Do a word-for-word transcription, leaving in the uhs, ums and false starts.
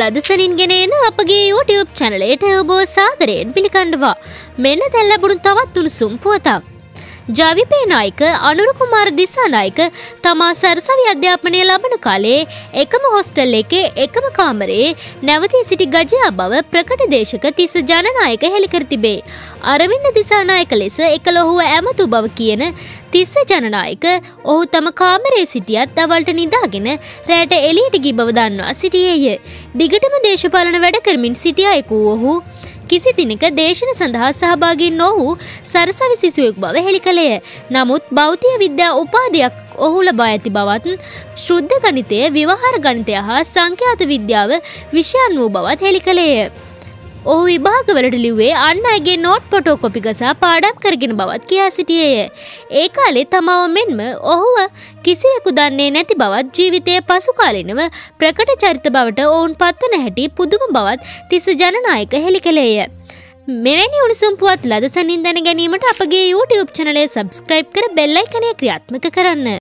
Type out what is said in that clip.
ලදසනින් ගෙන එන අපගේ YouTube channelයට ඔබ සාදරයෙන් පිළිගන්නවා. මෙන්න දැන් ලැබුණු තවත් උණුසුම් පුවතක්. ජවිපේ නායක අනුර කුමාර දිසානායක තමා සරසවි අධ්‍යාපනය ලබන කාලේ එකම හොස්ටල් එකේ එකම කාමරයේ නැවතී සිටි ගජයා බව ප්‍රකට දේශක තිස්ස ජනනායක හෙළි කර තිබේ. අරවින්ද දිසානායක ලෙස එකල ඔහුව ඇමතු බව කියන තිස්ස ජනනායක ඔහු තම කාමරයේ සිටියත් දවල්ට නිදාගෙන රැට එළියට ගිය බව දන්වා සිටියේය. දිගටම දේශපාලන වැඩ කරමින් සිටිය අයෙකු ඔහු කිසි දිනක දේශන සඳහා සහභාගී නොවූ සරසවි සිසුවෙක් බව හෙළි කළේය. නමුත් භෞතික විද්‍යා උපාධියක් ඔහු ලබා ඇති බවත් ශුද්ධ ගණිතය, ව්‍යවහාර ගණිතය හා සංඛ්‍යාත විද්‍යාව විෂයන් වූ බවත් හෙළි කළේය. ඔහු විභාගවලට ලිව්වේ අන් අයගේ නෝට් ෆොටෝකොපි ගසා පාඩම් කරගෙන බවත් කියා සිටියේය. ඒ කාලේ තමාව මෙන්ම ඔහුව කිසිවෙකු දන්නේ නැති බවත් ජීවිතයේ පසු කාලිනව ප්‍රකට චරිත බවට ඔවුන් පත්වන හැටි පුදුම බවත් තිස්ස ජනනායක හෙළි කළේය. මෙවැනි උණුසුම් පුවත් ලදසනින් දැන ගැනීමට අපගේ YouTube channel එක subscribe කර bell icon එක ක්‍රියාත්මක කරන්න.